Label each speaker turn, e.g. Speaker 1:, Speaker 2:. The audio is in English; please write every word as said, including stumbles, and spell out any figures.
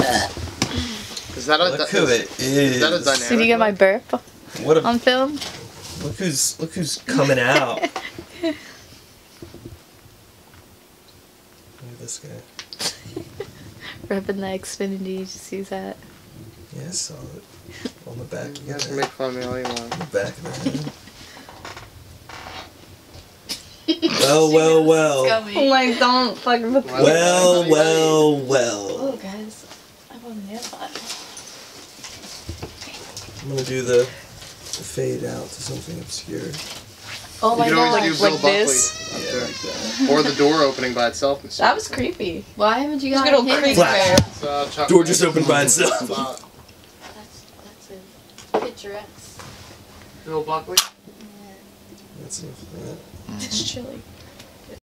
Speaker 1: Is that a?
Speaker 2: Look who it is.
Speaker 1: Is that a dynamic?
Speaker 3: Did you get my burp
Speaker 2: What a,
Speaker 3: on film?
Speaker 2: look who's look who's coming out. Look at this guy.
Speaker 3: Repping the Xfinity, did you see that?
Speaker 2: Yeah, I saw it. On the back.
Speaker 1: You guys can make fun of me all you want.
Speaker 2: On the back of the head. Well, well, well.
Speaker 3: Oh my, don't fucking put
Speaker 1: Well,
Speaker 2: Well, well, well.
Speaker 3: Oh, guys, I want a nail pot.
Speaker 2: I'm gonna do the, the fade out to something obscure.
Speaker 3: Oh my
Speaker 1: You can always
Speaker 3: god,
Speaker 1: do Bill
Speaker 3: like
Speaker 1: Buckley
Speaker 3: this?
Speaker 1: up
Speaker 2: Yeah,
Speaker 1: there.
Speaker 2: like that.
Speaker 1: Or the door opening by itself. And
Speaker 4: That was creepy.
Speaker 3: Why haven't you
Speaker 4: Just
Speaker 3: got
Speaker 4: good old
Speaker 3: him?
Speaker 4: creep
Speaker 2: Flash.
Speaker 4: there.
Speaker 1: So, uh, Chuck-
Speaker 2: Door just opened by itself.
Speaker 1: Uh,
Speaker 3: That's, that's a picturesque.
Speaker 1: Bill Buckley.
Speaker 2: That's enough of that.
Speaker 4: It's chilly.